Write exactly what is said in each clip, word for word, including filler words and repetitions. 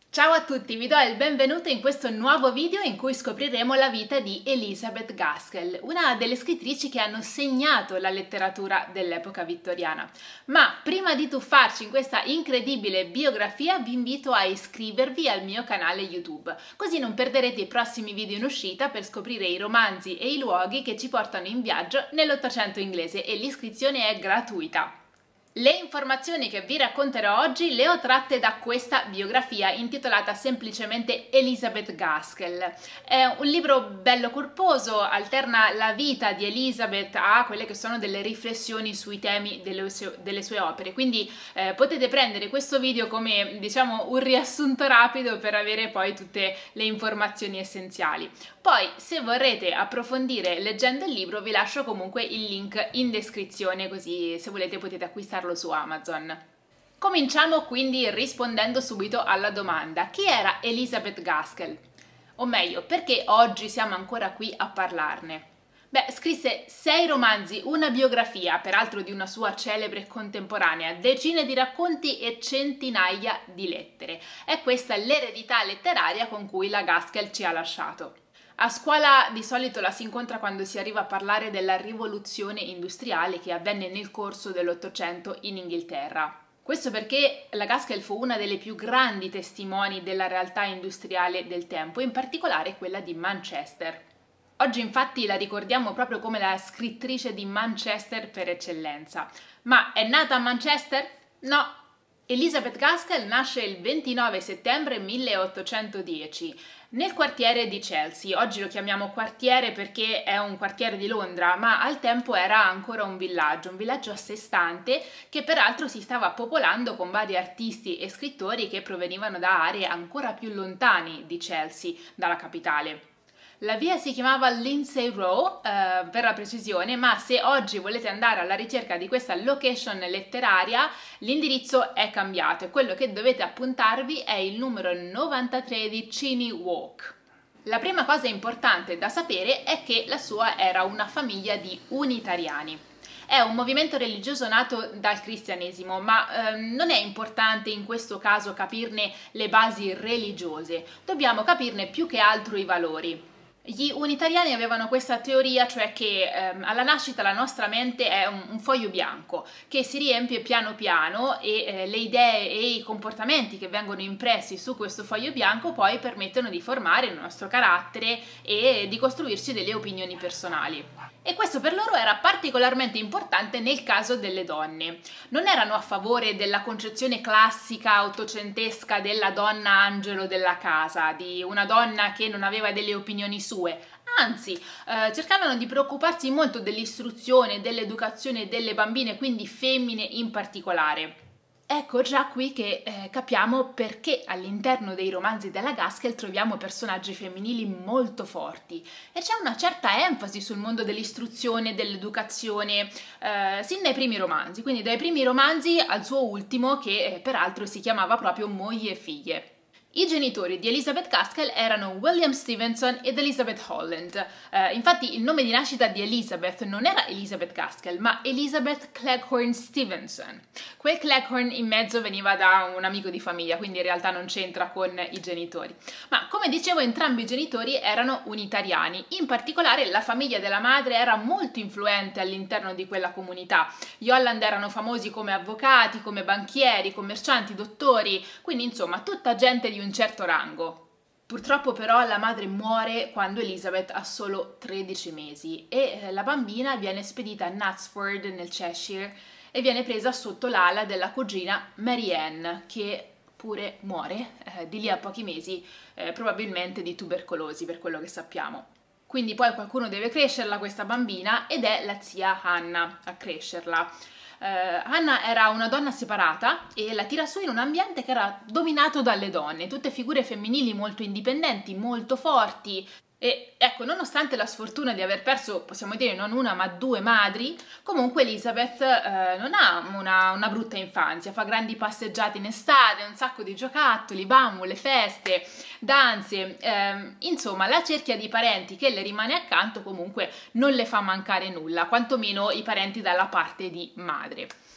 Ciao a tutti, vi do il benvenuto in questo nuovo video in cui scopriremo la vita di Elizabeth Gaskell, una delle scrittrici che hanno segnato la letteratura dell'epoca vittoriana. Ma prima di tuffarci in questa incredibile biografia vi invito a iscrivervi al mio canale YouTube, così non perderete i prossimi video in uscita per scoprire i romanzi e i luoghi che ci portano in viaggio nell'Ottocento inglese, e l'iscrizione è gratuita. Le informazioni che vi racconterò oggi le ho tratte da questa biografia intitolata semplicemente Elizabeth Gaskell. È un libro bello corposo, alterna la vita di Elizabeth a quelle che sono delle riflessioni sui temi delle sue, delle sue opere, quindi eh, potete prendere questo video come, diciamo, un riassunto rapido per avere poi tutte le informazioni essenziali. Poi, se vorrete approfondire leggendo il libro, vi lascio comunque il link in descrizione, così se volete potete acquistarlo su Amazon. Cominciamo quindi rispondendo subito alla domanda: chi era Elizabeth Gaskell? O meglio, perché oggi siamo ancora qui a parlarne? Beh, scrisse sei romanzi, una biografia, peraltro di una sua celebre contemporanea, decine di racconti e centinaia di lettere. È questa l'eredità letteraria con cui la Gaskell ci ha lasciato. A scuola di solito la si incontra quando si arriva a parlare della rivoluzione industriale che avvenne nel corso dell'Ottocento in Inghilterra. Questo perché la Gaskell fu una delle più grandi testimoni della realtà industriale del tempo, in particolare quella di Manchester. Oggi infatti la ricordiamo proprio come la scrittrice di Manchester per eccellenza. Ma è nata a Manchester? No! Elizabeth Gaskell nasce il ventinove settembre milleottocentodieci nel quartiere di Chelsea. Oggi lo chiamiamo quartiere perché è un quartiere di Londra, ma al tempo era ancora un villaggio, un villaggio a sé stante che peraltro si stava popolando con vari artisti e scrittori che provenivano da aree ancora più lontane di Chelsea, dalla capitale. La via si chiamava Lindsay Row, eh, per la precisione, ma se oggi volete andare alla ricerca di questa location letteraria, l'indirizzo è cambiato e quello che dovete appuntarvi è il numero novantatré di Cheyne Walk. La prima cosa importante da sapere è che la sua era una famiglia di unitariani. È un movimento religioso nato dal cristianesimo, ma eh, non è importante in questo caso capirne le basi religiose, dobbiamo capirne più che altro i valori. Gli unitariani avevano questa teoria, cioè che ehm, alla nascita la nostra mente è un, un foglio bianco che si riempie piano piano e eh, le idee e i comportamenti che vengono impressi su questo foglio bianco poi permettono di formare il nostro carattere e di costruirci delle opinioni personali. E questo per loro era particolarmente importante nel caso delle donne. Non erano a favore della concezione classica ottocentesca della donna angelo della casa, di una donna che non aveva delle opinioni sue. Anzi, eh, cercavano di preoccuparsi molto dell'istruzione, dell'educazione delle bambine, quindi femmine in particolare. Ecco già qui che eh, capiamo perché all'interno dei romanzi della Gaskell troviamo personaggi femminili molto forti e c'è una certa enfasi sul mondo dell'istruzione, dell'educazione, eh, sin dai primi romanzi, quindi dai primi romanzi al suo ultimo che eh, peraltro si chiamava proprio Mogli e figlie. I genitori di Elizabeth Gaskell erano William Stevenson ed Elizabeth Holland. Uh, infatti il nome di nascita di Elizabeth non era Elizabeth Gaskell, ma Elizabeth Cleghorn Stevenson. Quel Cleghorn in mezzo veniva da un amico di famiglia, quindi in realtà non c'entra con i genitori. Ma come dicevo, entrambi i genitori erano unitariani. In particolare la famiglia della madre era molto influente all'interno di quella comunità. Gli Holland erano famosi come avvocati, come banchieri, commercianti, dottori, quindi insomma tutta gente di un certo rango. Purtroppo però la madre muore quando Elizabeth ha solo tredici mesi e la bambina viene spedita a Knutsford nel Cheshire e viene presa sotto l'ala della cugina Mary Ann, che pure muore eh, di lì a pochi mesi, eh, probabilmente di tubercolosi, per quello che sappiamo. Quindi poi qualcuno deve crescerla questa bambina ed è la zia Hannah a crescerla. Uh, Hannah era una donna separata e la tira su in un ambiente che era dominato dalle donne, tutte figure femminili molto indipendenti, molto forti. E ecco, nonostante la sfortuna di aver perso, possiamo dire, non una ma due madri, comunque Elizabeth eh, non ha una, una brutta infanzia, fa grandi passeggiate in estate, un sacco di giocattoli, bambole, feste, danze, eh, insomma la cerchia di parenti che le rimane accanto comunque non le fa mancare nulla, quantomeno i parenti dalla parte di madre.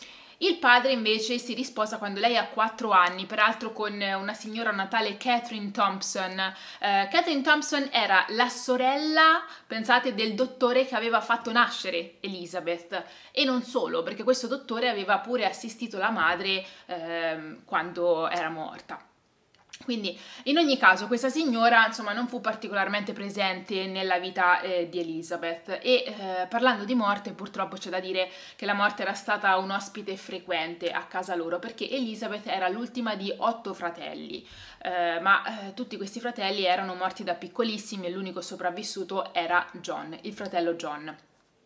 Il padre invece si risposa quando lei ha quattro anni, peraltro con una signora natale, Catherine Thompson. Eh, Catherine Thompson era la sorella, pensate, del dottore che aveva fatto nascere Elizabeth, e non solo, perché questo dottore aveva pure assistito la madre eh, quando era morta. Quindi in ogni caso questa signora insomma non fu particolarmente presente nella vita eh, di Elizabeth e eh, parlando di morte purtroppo c'è da dire che la morte era stata un ospite frequente a casa loro, perché Elizabeth era l'ultima di otto fratelli, eh, ma eh, tutti questi fratelli erano morti da piccolissimi e l'unico sopravvissuto era John, il fratello John.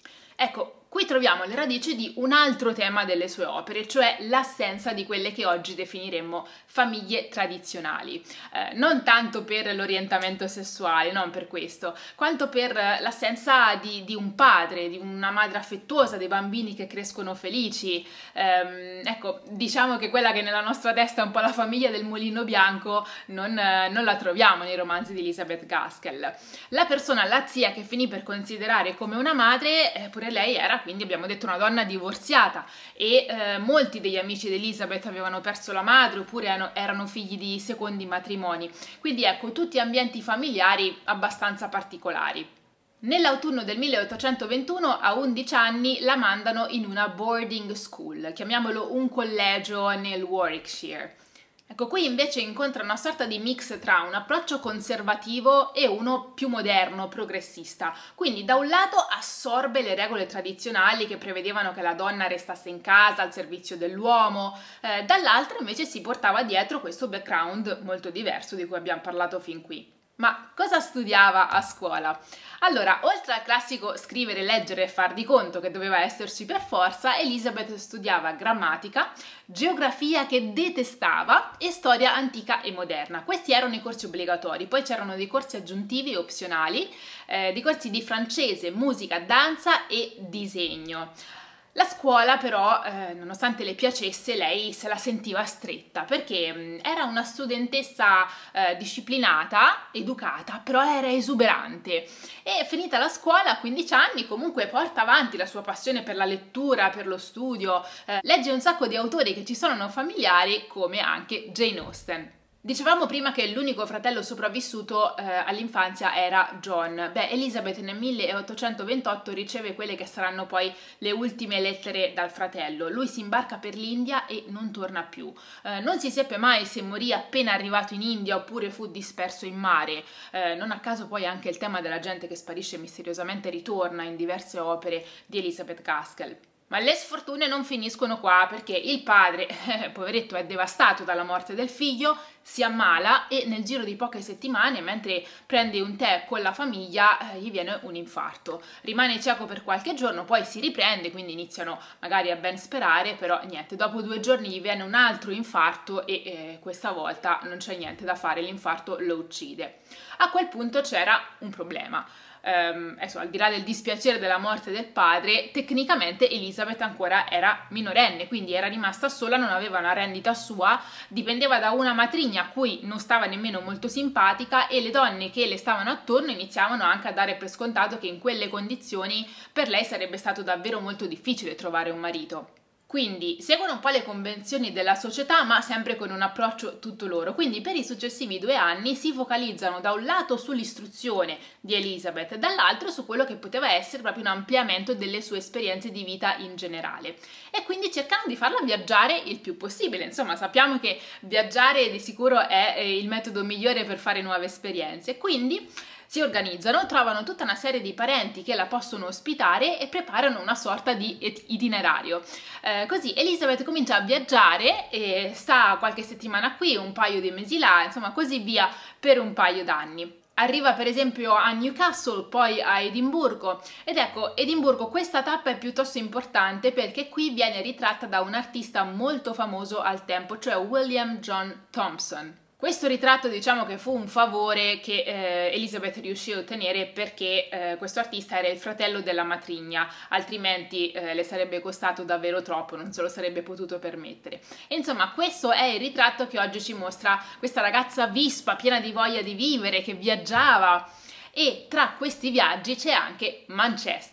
Ecco, qui troviamo le radici di un altro tema delle sue opere, cioè l'assenza di quelle che oggi definiremmo famiglie tradizionali. Eh, non tanto per l'orientamento sessuale, non per questo, quanto per l'assenza di, di un padre, di una madre affettuosa, dei bambini che crescono felici. Eh, ecco, diciamo che quella che nella nostra testa è un po' la famiglia del mulino bianco non, eh, non la troviamo nei romanzi di Elizabeth Gaskell. La persona, la zia, che finì per considerare come una madre, eh, pure lei era, quindi abbiamo detto, una donna divorziata e eh, molti degli amici di Elizabeth avevano perso la madre oppure erano, erano figli di secondi matrimoni, quindi ecco, tutti ambienti familiari abbastanza particolari. Nell'autunno del milleottocentoventuno, a undici anni, la mandano in una boarding school, chiamiamolo un collegio nel Warwickshire. Ecco, qui invece incontra una sorta di mix tra un approccio conservativo e uno più moderno, progressista. Quindi da un lato assorbe le regole tradizionali che prevedevano che la donna restasse in casa al servizio dell'uomo, eh, dall'altro invece si portava dietro questo background molto diverso di cui abbiamo parlato fin qui. Ma cosa studiava a scuola? Allora, oltre al classico scrivere, leggere e far di conto che doveva esserci per forza, Elizabeth studiava grammatica, geografia che detestava e storia antica e moderna. Questi erano i corsi obbligatori, poi c'erano dei corsi aggiuntivi e opzionali, eh, dei corsi di francese, musica, danza e disegno. La scuola però, eh, nonostante le piacesse, lei se la sentiva stretta perché mh, era una studentessa eh, disciplinata, educata, però era esuberante e finita la scuola a quindici anni comunque porta avanti la sua passione per la lettura, per lo studio, eh, legge un sacco di autori che ci sono familiari come anche Jane Austen. Dicevamo prima che l'unico fratello sopravvissuto eh, all'infanzia era John. Beh, Elizabeth nel milleottocentoventotto riceve quelle che saranno poi le ultime lettere dal fratello. Lui si imbarca per l'India e non torna più. Eh, non si seppe mai se morì appena arrivato in India oppure fu disperso in mare. Eh, non a caso poi anche il tema della gente che sparisce misteriosamente ritorna in diverse opere di Elizabeth Gaskell. Ma le sfortune non finiscono qua, perché il padre, eh, poveretto, è devastato dalla morte del figlio, si ammala e nel giro di poche settimane, mentre prende un tè con la famiglia, eh, gli viene un infarto. Rimane cieco per qualche giorno, poi si riprende, quindi iniziano magari a ben sperare, però niente, dopo due giorni gli viene un altro infarto e eh, questa volta non c'è niente da fare, l'infarto lo uccide. A quel punto c'era un problema. Um, adesso, al di là del dispiacere della morte del padre, tecnicamente Elizabeth ancora era minorenne, quindi era rimasta sola, non aveva una rendita sua, dipendeva da una matrigna a cui non stava nemmeno molto simpatica e le donne che le stavano attorno iniziavano anche a dare per scontato che in quelle condizioni per lei sarebbe stato davvero molto difficile trovare un marito. Quindi seguono un po' le convenzioni della società, ma sempre con un approccio tutto loro. Quindi per i successivi due anni si focalizzano da un lato sull'istruzione di Elizabeth e dall'altro su quello che poteva essere proprio un ampliamento delle sue esperienze di vita in generale. E quindi cercano di farla viaggiare il più possibile. Insomma, sappiamo che viaggiare di sicuro è il metodo migliore per fare nuove esperienze. Quindi si organizzano, trovano tutta una serie di parenti che la possono ospitare e preparano una sorta di itinerario. Eh, così Elizabeth comincia a viaggiare e sta qualche settimana qui, un paio di mesi là, insomma così via per un paio d'anni. Arriva per esempio a Newcastle, poi a Edimburgo ed ecco, Edimburgo questa tappa è piuttosto importante perché qui viene ritratta da un artista molto famoso al tempo, cioè William John Thompson. Questo ritratto diciamo che fu un favore che eh, Elizabeth riuscì a ottenere perché eh, questo artista era il fratello della matrigna, altrimenti eh, le sarebbe costato davvero troppo, non se lo sarebbe potuto permettere. E insomma questo è il ritratto che oggi ci mostra questa ragazza vispa, piena di voglia di vivere, che viaggiava, e tra questi viaggi c'è anche Manchester.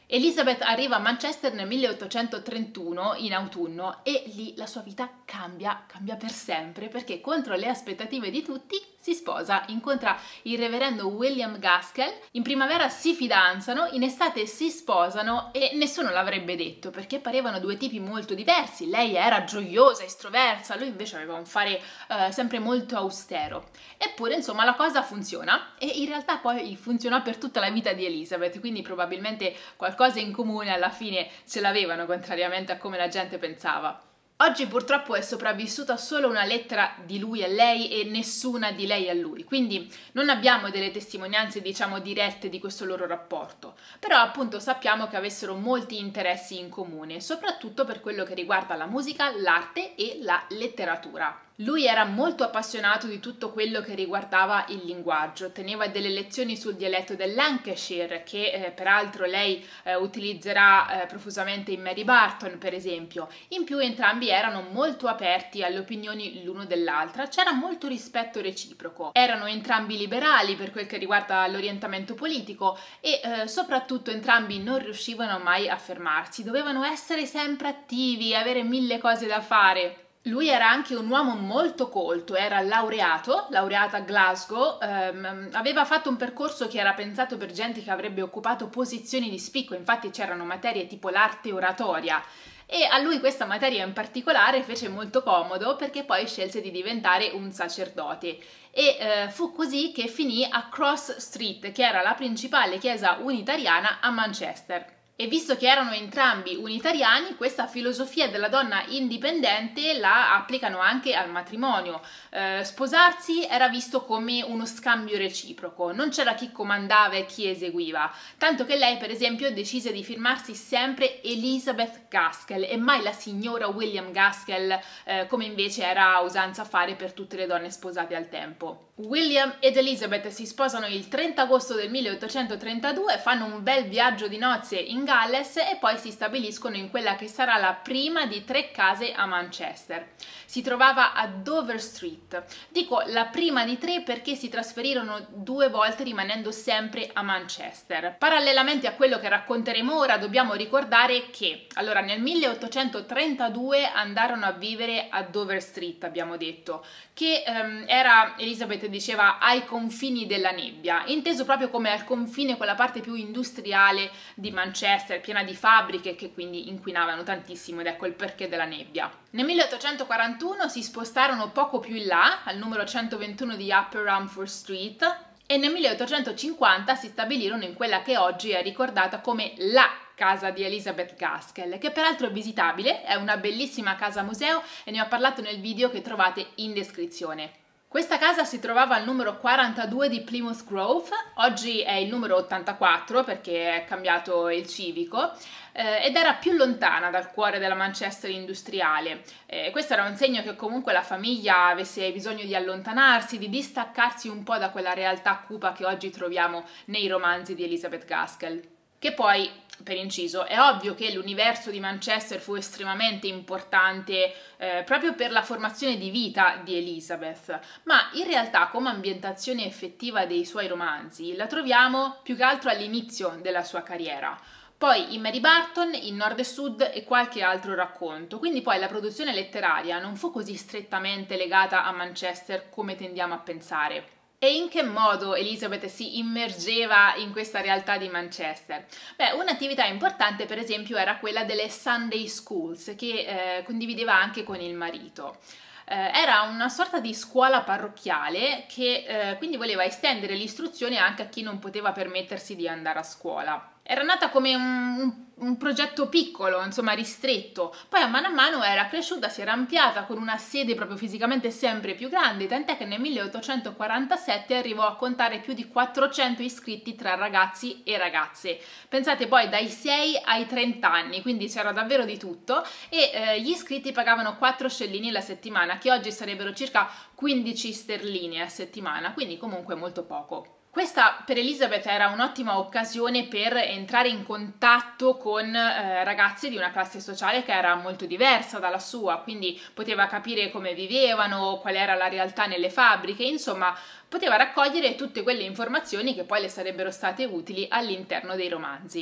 Elizabeth arriva a Manchester nel milleottocentotrentuno in autunno e lì la sua vita cambia, cambia per sempre, perché contro le aspettative di tutti si sposa, incontra il reverendo William Gaskell, in primavera si fidanzano, in estate si sposano e nessuno l'avrebbe detto perché parevano due tipi molto diversi. Lei era gioiosa, estroversa, lui invece aveva un fare eh, sempre molto austero. Eppure insomma la cosa funziona e in realtà poi funzionò per tutta la vita di Elizabeth, quindi probabilmente qualcosa in comune alla fine ce l'avevano, contrariamente a come la gente pensava. Oggi purtroppo è sopravvissuta solo una lettera di lui a lei e nessuna di lei a lui, quindi non abbiamo delle testimonianze, diciamo, dirette di questo loro rapporto, però appunto sappiamo che avessero molti interessi in comune, soprattutto per quello che riguarda la musica, l'arte e la letteratura. Lui era molto appassionato di tutto quello che riguardava il linguaggio, teneva delle lezioni sul dialetto del Lancashire che eh, peraltro lei eh, utilizzerà eh, profusamente in Mary Barton, per esempio. In più entrambi erano molto aperti alle opinioni l'uno dell'altra, c'era molto rispetto reciproco. Erano entrambi liberali per quel che riguarda l'orientamento politico e eh, soprattutto entrambi non riuscivano mai a fermarsi, dovevano essere sempre attivi, avere mille cose da fare. Lui era anche un uomo molto colto, era laureato, laureata a Glasgow, ehm, aveva fatto un percorso che era pensato per gente che avrebbe occupato posizioni di spicco, infatti c'erano materie tipo l'arte oratoria e a lui questa materia in particolare fece molto comodo perché poi scelse di diventare un sacerdote e eh, fu così che finì a Cross Street, che era la principale chiesa unitariana a Manchester. E visto che erano entrambi unitariani, questa filosofia della donna indipendente la applicano anche al matrimonio. Eh, sposarsi era visto come uno scambio reciproco, non c'era chi comandava e chi eseguiva, tanto che lei per esempio decise di firmarsi sempre Elizabeth Gaskell e mai la signora William Gaskell, eh, come invece era usanza fare per tutte le donne sposate al tempo. William ed Elizabeth si sposano il trenta agosto del milleottocentotrentadue, fanno un bel viaggio di nozze in Galles e poi si stabiliscono in quella che sarà la prima di tre case a Manchester. Si trovava a Dover Street. Dico la prima di tre perché si trasferirono due volte rimanendo sempre a Manchester. Parallelamente a quello che racconteremo ora dobbiamo ricordare che allora nel milleottocentotrentadue andarono a vivere a Dover Street, abbiamo detto, che ehm, era, Elizabeth diceva, ai confini della nebbia, inteso proprio come al confine con la parte più industriale di Manchester, piena di fabbriche che quindi inquinavano tantissimo ed ecco il perché della nebbia. Nel milleottocentoquarantuno si spostarono poco più in là, al numero centoventuno di Upper Rumford Street, e nel milleottocentocinquanta si stabilirono in quella che oggi è ricordata come la casa di Elizabeth Gaskell, che peraltro è visitabile, è una bellissima casa museo e ne ho parlato nel video che trovate in descrizione. Questa casa si trovava al numero quarantadue di Plymouth Grove, oggi è il numero ottantaquattro perché è cambiato il civico, eh, ed era più lontana dal cuore della Manchester industriale. Eh, questo era un segno che comunque la famiglia avesse bisogno di allontanarsi, di distaccarsi un po' da quella realtà cupa che oggi troviamo nei romanzi di Elizabeth Gaskell. Che poi, per inciso, è ovvio che l'universo di Manchester fu estremamente importante eh, proprio per la formazione di vita di Elizabeth, ma in realtà come ambientazione effettiva dei suoi romanzi la troviamo più che altro all'inizio della sua carriera. Poi in Mary Barton, in Nord e Sud e qualche altro racconto, quindi poi la produzione letteraria non fu così strettamente legata a Manchester come tendiamo a pensare. E in che modo Elizabeth si immergeva in questa realtà di Manchester? Beh, un'attività importante per esempio era quella delle Sunday Schools che eh, condivideva anche con il marito. Eh, era una sorta di scuola parrocchiale che eh, quindi voleva estendere l'istruzione anche a chi non poteva permettersi di andare a scuola. Era nata come un, un, un progetto piccolo, insomma ristretto, poi a mano a mano era cresciuta, si era ampliata con una sede proprio fisicamente sempre più grande, tant'è che nel milleottocentoquarantasette arrivò a contare più di quattrocento iscritti tra ragazzi e ragazze. Pensate poi dai sei ai trenta anni, quindi c'era davvero di tutto e eh, gli iscritti pagavano quattro scellini la settimana, che oggi sarebbero circa quindici sterline a settimana, quindi comunque molto poco. Questa per Elizabeth era un'ottima occasione per entrare in contatto con eh, ragazzi di una classe sociale che era molto diversa dalla sua, quindi poteva capire come vivevano, qual era la realtà nelle fabbriche, insomma poteva raccogliere tutte quelle informazioni che poi le sarebbero state utili all'interno dei romanzi.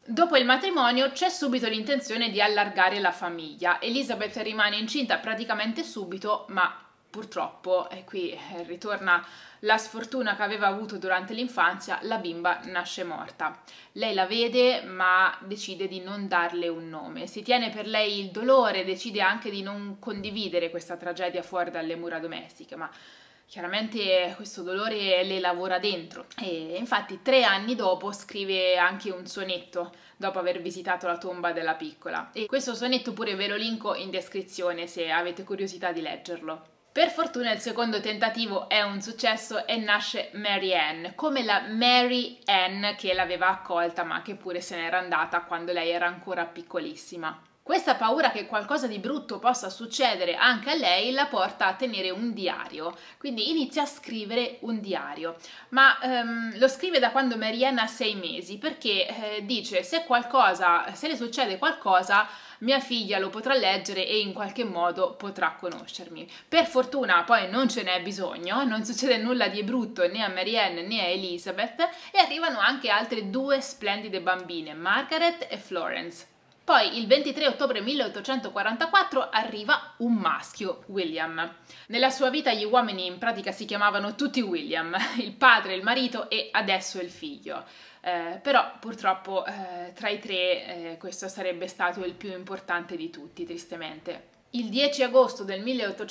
Dopo il matrimonio c'è subito l'intenzione di allargare la famiglia. Elizabeth rimane incinta praticamente subito, ma purtroppo, e qui ritorna la sfortuna che aveva avuto durante l'infanzia, la bimba nasce morta. Lei la vede, ma decide di non darle un nome. Si tiene per lei il dolore, decide anche di non condividere questa tragedia fuori dalle mura domestiche, ma chiaramente questo dolore le lavora dentro e infatti tre anni dopo scrive anche un sonetto dopo aver visitato la tomba della piccola, e questo sonetto pure ve lo linko in descrizione se avete curiosità di leggerlo. Per fortuna il secondo tentativo è un successo e nasce Mary Ann, come la Mary Ann che l'aveva accolta ma che pure se n'era andata quando lei era ancora piccolissima. Questa paura che qualcosa di brutto possa succedere anche a lei la porta a tenere un diario, quindi inizia a scrivere un diario, ma ehm, lo scrive da quando Mary Ann ha sei mesi, perché eh, dice se qualcosa, se le succede qualcosa, mia figlia lo potrà leggere e in qualche modo potrà conoscermi. Per fortuna poi non ce n'è bisogno, non succede nulla di brutto né a Mary Ann né a Elizabeth e arrivano anche altre due splendide bambine, Margaret e Florence. Poi il ventitré ottobre milleottocentoquarantaquattro arriva un maschio, William. Nella sua vita gli uomini in pratica si chiamavano tutti William, il padre, il marito e adesso il figlio. Eh, però purtroppo eh, tra i tre eh, questo sarebbe stato il più importante di tutti, tristemente. Il dieci agosto del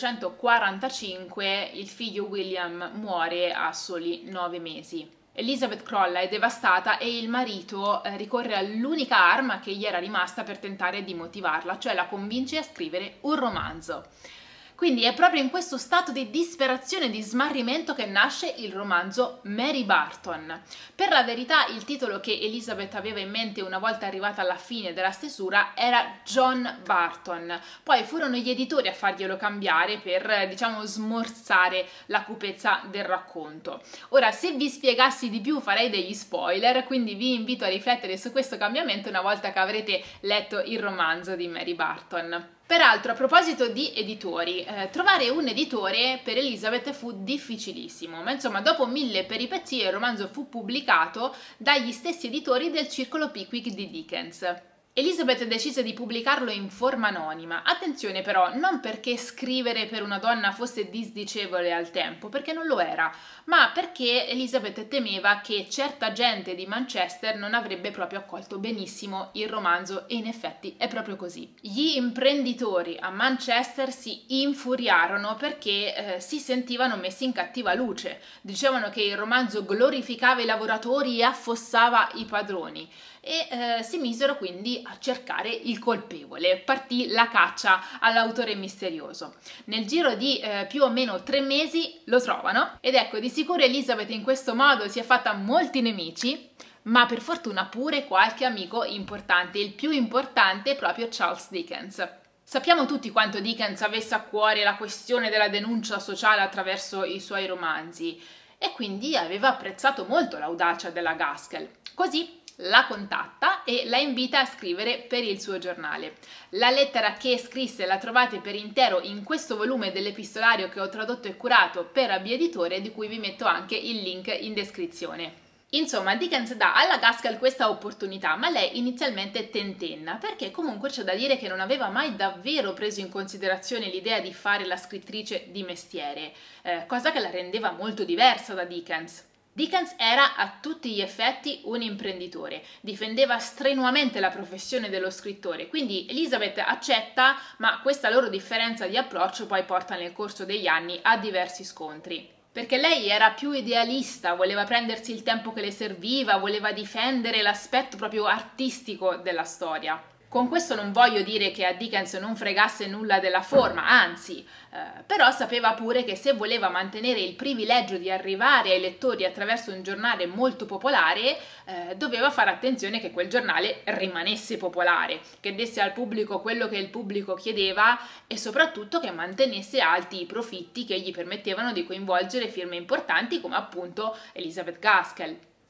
milleottocentoquarantacinque il figlio William muore a soli nove mesi. Elizabeth crolla, è devastata e il marito eh, ricorre all'unica arma che gli era rimasta per tentare di motivarla, cioè la convince a scrivere un romanzo. Quindi è proprio in questo stato di disperazione e di smarrimento che nasce il romanzo Mary Barton. Per la verità il titolo che Elizabeth aveva in mente una volta arrivata alla fine della stesura era John Barton, poi furono gli editori a farglielo cambiare per, diciamo, smorzare la cupezza del racconto. Ora, se vi spiegassi di più farei degli spoiler, quindi vi invito a riflettere su questo cambiamento una volta che avrete letto il romanzo di Mary Barton. Peraltro, a proposito di editori, eh, trovare un editore per Elizabeth fu difficilissimo, ma insomma dopo mille peripezie il romanzo fu pubblicato dagli stessi editori del circolo Pickwick di Dickens. Elizabeth decise di pubblicarlo in forma anonima, attenzione però, non perché scrivere per una donna fosse disdicevole al tempo, perché non lo era, ma perché Elizabeth temeva che certa gente di Manchester non avrebbe proprio accolto benissimo il romanzo e in effetti è proprio così. Gli imprenditori a Manchester si infuriarono perché eh, si sentivano messi in cattiva luce, dicevano che il romanzo glorificava i lavoratori e affossava i padroni. E eh, si misero quindi a cercare il colpevole. Partì la caccia all'autore misterioso. Nel giro di eh, più o meno tre mesi lo trovano ed ecco, di sicuro Elizabeth in questo modo si è fatta molti nemici, ma per fortuna pure qualche amico importante, il più importante è proprio Charles Dickens. Sappiamo tutti quanto Dickens avesse a cuore la questione della denuncia sociale attraverso i suoi romanzi e quindi aveva apprezzato molto l'audacia della Gaskell. Così la contatta e la invita a scrivere per il suo giornale. La lettera che scrisse la trovate per intero in questo volume dell'epistolario che ho tradotto e curato per A B Editore, di cui vi metto anche il link in descrizione. Insomma, Dickens dà alla Gaskell questa opportunità, ma lei inizialmente tentenna, perché comunque c'è da dire che non aveva mai davvero preso in considerazione l'idea di fare la scrittrice di mestiere, eh, cosa che la rendeva molto diversa da Dickens. Dickens era a tutti gli effetti un imprenditore, difendeva strenuamente la professione dello scrittore, quindi Elizabeth accetta, ma questa loro differenza di approccio poi porta nel corso degli anni a diversi scontri. Perché lei era più idealista, voleva prendersi il tempo che le serviva, voleva difendere l'aspetto proprio artistico della storia. Con questo non voglio dire che a Dickens non fregasse nulla della forma, anzi, eh, però sapeva pure che se voleva mantenere il privilegio di arrivare ai lettori attraverso un giornale molto popolare, eh, doveva fare attenzione che quel giornale rimanesse popolare, che desse al pubblico quello che il pubblico chiedeva e soprattutto che mantenesse alti i profitti che gli permettevano di coinvolgere firme importanti come appunto Elizabeth Gaskell.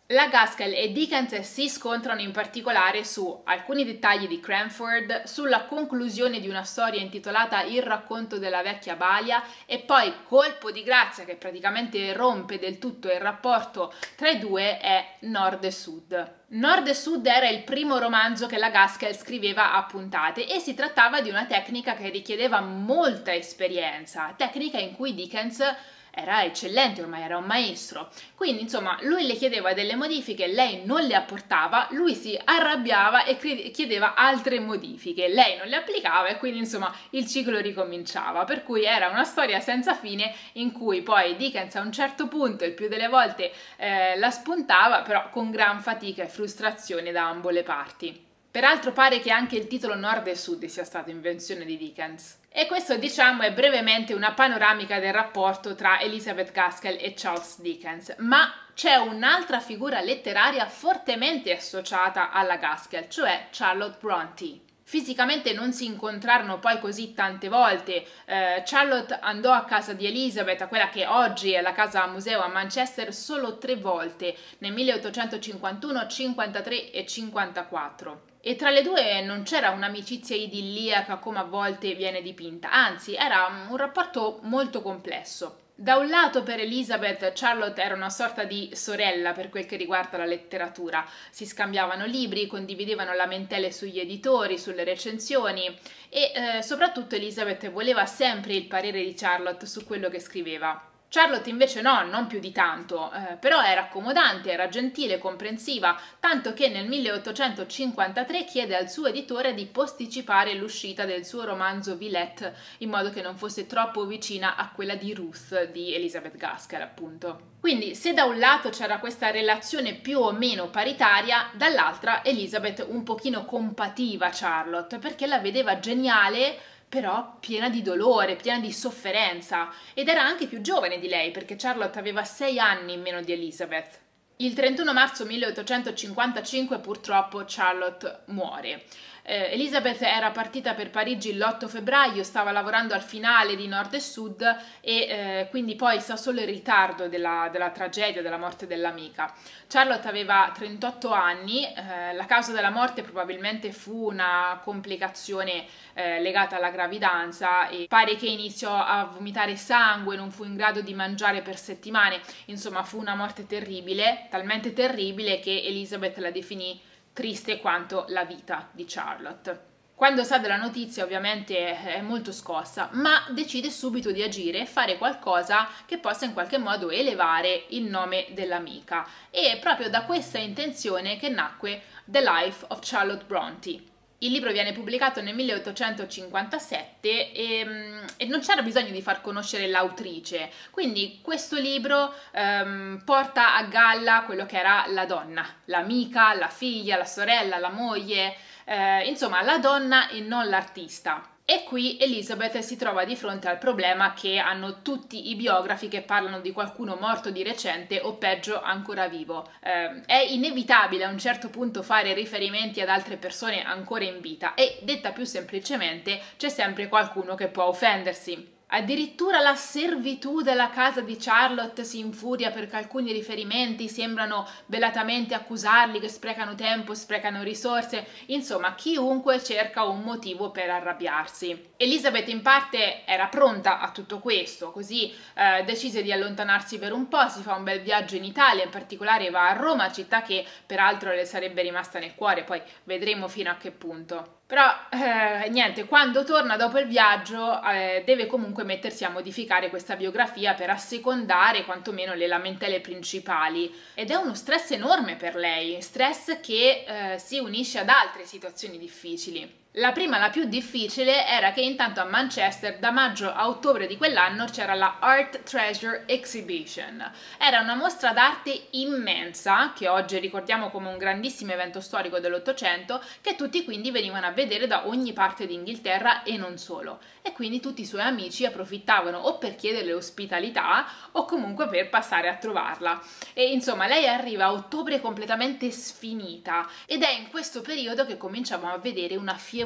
La Gaskell e Dickens si scontrano in particolare su alcuni dettagli di Cranford, sulla conclusione di una storia intitolata Il racconto della vecchia balia e poi Colpo di grazia, che praticamente rompe del tutto il rapporto tra i due, è Nord e Sud. Nord e Sud era il primo romanzo che la Gaskell scriveva a puntate e si trattava di una tecnica che richiedeva molta esperienza, tecnica in cui Dickens era eccellente, ormai era un maestro. Quindi insomma lui le chiedeva delle modifiche, lei non le apportava, lui si arrabbiava e chiedeva altre modifiche, lei non le applicava e quindi insomma il ciclo ricominciava, per cui era una storia senza fine in cui poi Dickens a un certo punto il più delle volte eh, la spuntava, però con gran fatica e frustrazione da ambo le parti. Peraltro pare che anche il titolo Nord e Sud sia stata invenzione di Dickens. E questo, diciamo, è brevemente una panoramica del rapporto tra Elizabeth Gaskell e Charles Dickens, ma c'è un'altra figura letteraria fortemente associata alla Gaskell, cioè Charlotte Brontë. Fisicamente non si incontrarono poi così tante volte. eh, Charlotte andò a casa di Elizabeth, a quella che oggi è la casa museo a Manchester, solo tre volte, nel milleottocentocinquantuno, cinquantatré e cinquantaquattro. E tra le due non c'era un'amicizia idilliaca come a volte viene dipinta, anzi era un rapporto molto complesso. Da un lato per Elizabeth Charlotte era una sorta di sorella per quel che riguarda la letteratura, si scambiavano libri, condividevano lamentele sugli editori, sulle recensioni e eh, soprattutto Elizabeth voleva sempre il parere di Charlotte su quello che scriveva. Charlotte invece no, non più di tanto, eh, però era accomodante, era gentile, comprensiva, tanto che nel milleottocentocinquantatré chiede al suo editore di posticipare l'uscita del suo romanzo Villette in modo che non fosse troppo vicina a quella di Ruth di Elizabeth Gaskell, appunto. Quindi se da un lato c'era questa relazione più o meno paritaria, dall'altra Elizabeth un pochino compativa Charlotte perché la vedeva geniale, però piena di dolore, piena di sofferenza, ed era anche più giovane di lei perché Charlotte aveva sei anni in meno di Elizabeth. Il trentuno marzo milleottocentocinquantacinque purtroppo Charlotte muore. Eh, Elizabeth era partita per Parigi l'otto febbraio, stava lavorando al finale di Nord e Sud e eh, quindi poi sa solo il ritardo della, della tragedia, della morte dell'amica. Charlotte aveva trentotto anni, eh, la causa della morte probabilmente fu una complicazione eh, legata alla gravidanza e pare che iniziò a vomitare sangue, non fu in grado di mangiare per settimane, insomma fu una morte terribile, talmente terribile che Elizabeth la definì triste quanto la vita di Charlotte. Quando sa della notizia ovviamente è molto scossa, ma decide subito di agire e fare qualcosa che possa in qualche modo elevare il nome dell'amica. E è proprio da questa intenzione che nacque The Life of Charlotte Brontë. Il libro viene pubblicato nel milleottocentocinquantasette e, e non c'era bisogno di far conoscere l'autrice, quindi questo libro ehm, porta a galla quello che era la donna, l'amica, la figlia, la sorella, la moglie, eh, insomma la donna e non l'artista. E qui Elizabeth si trova di fronte al problema che hanno tutti i biografi che parlano di qualcuno morto di recente o peggio ancora vivo. Eh, è inevitabile a un certo punto fare riferimenti ad altre persone ancora in vita e, detta più semplicemente, c'è sempre qualcuno che può offendersi. Addirittura la servitù della casa di Charlotte si infuria perché alcuni riferimenti sembrano velatamente accusarli che sprecano tempo, sprecano risorse, insomma chiunque cerca un motivo per arrabbiarsi. Elizabeth in parte era pronta a tutto questo, così eh, decise di allontanarsi per un po', si fa un bel viaggio in Italia, in particolare va a Roma, città che peraltro le sarebbe rimasta nel cuore, poi vedremo fino a che punto. Però eh, niente, quando torna dopo il viaggio eh, deve comunque mettersi a modificare questa biografia per assecondare quantomeno le lamentele principali ed è uno stress enorme per lei, stress che eh, si unisce ad altre situazioni difficili. La prima, la più difficile, era che intanto a Manchester da maggio a ottobre di quell'anno c'era la Art Treasure Exhibition. Era una mostra d'arte immensa, che oggi ricordiamo come un grandissimo evento storico dell'Ottocento, che tutti quindi venivano a vedere da ogni parte d'Inghilterra e non solo. E quindi tutti i suoi amici approfittavano o per chiederle ospitalità o comunque per passare a trovarla. E insomma lei arriva a ottobre completamente sfinita ed è in questo periodo che cominciamo a vedere una fievole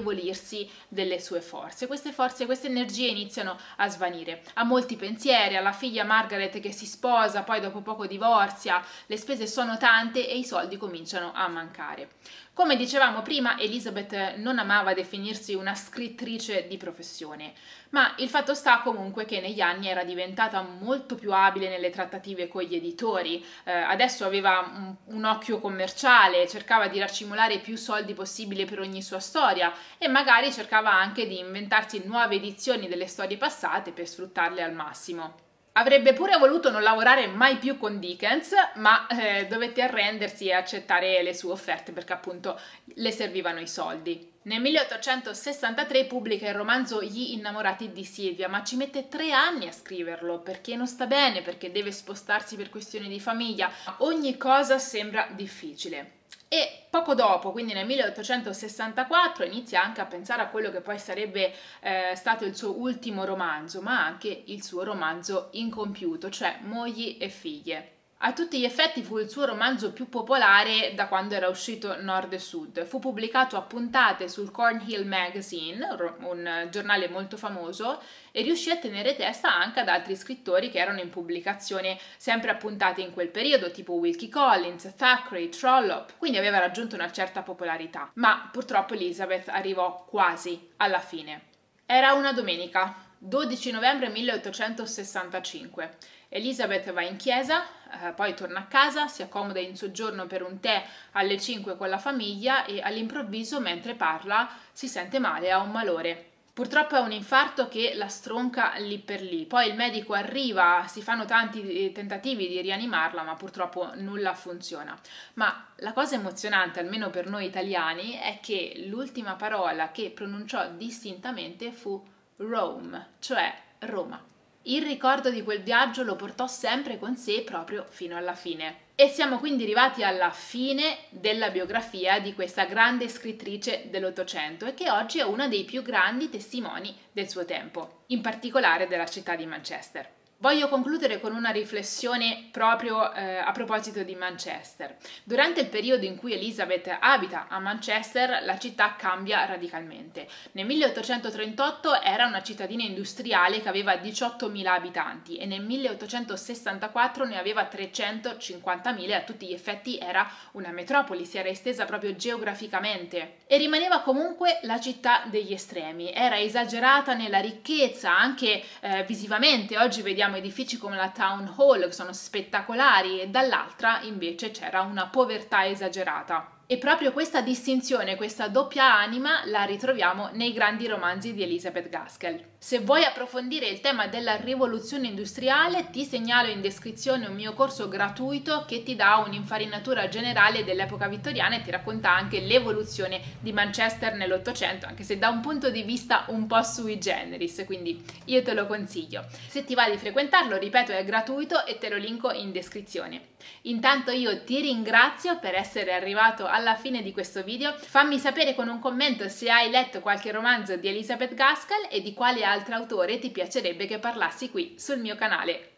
indebolirsi delle sue forze. Queste forze, queste energie iniziano a svanire. Ha molti pensieri, alla figlia Margaret che si sposa, poi dopo poco divorzia, le spese sono tante e i soldi cominciano a mancare. Come dicevamo prima, Elizabeth non amava definirsi una scrittrice di professione, ma il fatto sta comunque che negli anni era diventata molto più abile nelle trattative con gli editori, eh, adesso aveva un, un occhio commerciale, cercava di raccimolare più soldi possibile per ogni sua storia e magari cercava anche di inventarsi nuove edizioni delle storie passate per sfruttarle al massimo. Avrebbe pure voluto non lavorare mai più con Dickens, ma eh, dovette arrendersi e accettare le sue offerte perché appunto le servivano i soldi. Nel milleottocentosessantatré pubblica il romanzo Gli innamorati di Silvia, ma ci mette tre anni a scriverlo perché non sta bene, perché deve spostarsi per questioni di famiglia. Ogni cosa sembra difficile. E poco dopo, quindi nel milleottocentosessantaquattro, inizia anche a pensare a quello che poi sarebbe eh, stato il suo ultimo romanzo, ma anche il suo romanzo incompiuto, cioè Mogli e figlie. A tutti gli effetti fu il suo romanzo più popolare da quando era uscito Nord e Sud. Fu pubblicato a puntate sul Cornhill Magazine, un giornale molto famoso, e riuscì a tenere testa anche ad altri scrittori che erano in pubblicazione sempre a puntate in quel periodo, tipo Wilkie Collins, Thackeray, Trollope, quindi aveva raggiunto una certa popolarità. Ma purtroppo Elizabeth arrivò quasi alla fine. Era una domenica, dodici novembre milleottocentosessantacinque. Elizabeth va in chiesa, eh, poi torna a casa, si accomoda in soggiorno per un tè alle cinque con la famiglia e all'improvviso, mentre parla, si sente male, ha un malore. Purtroppo è un infarto che la stronca lì per lì. Poi il medico arriva, si fanno tanti tentativi di rianimarla, ma purtroppo nulla funziona. Ma la cosa emozionante, almeno per noi italiani, è che l'ultima parola che pronunciò distintamente fu Rome, cioè Roma. Il ricordo di quel viaggio lo portò sempre con sé proprio fino alla fine. E siamo quindi arrivati alla fine della biografia di questa grande scrittrice dell'Ottocento e che oggi è una dei più grandi testimoni del suo tempo, in particolare della città di Manchester. Voglio concludere con una riflessione proprio eh, a proposito di Manchester. Durante il periodo in cui Elizabeth abita a Manchester, la città cambia radicalmente. Nel milleottocentotrentotto era una cittadina industriale che aveva diciottomila abitanti e nel milleottocentosessantaquattro ne aveva trecentocinquantamila e a tutti gli effetti era una metropoli, si era estesa proprio geograficamente. E rimaneva comunque la città degli estremi, era esagerata nella ricchezza, anche eh, visivamente. Oggi vediamo edifici come la Town Hall che sono spettacolari e dall'altra invece c'era una povertà esagerata. E proprio questa distinzione, questa doppia anima la ritroviamo nei grandi romanzi di Elizabeth Gaskell. Se vuoi approfondire il tema della rivoluzione industriale, ti segnalo in descrizione un mio corso gratuito che ti dà un'infarinatura generale dell'epoca vittoriana e ti racconta anche l'evoluzione di Manchester nell'Ottocento, anche se da un punto di vista un po' sui generis, quindi io te lo consiglio. Se ti va di frequentarlo, ripeto, è gratuito e te lo linko in descrizione. Intanto io ti ringrazio per essere arrivato alla fine di questo video. Fammi sapere con un commento se hai letto qualche romanzo di Elizabeth Gaskell e di quale altro autore ti piacerebbe che parlassi qui sul mio canale.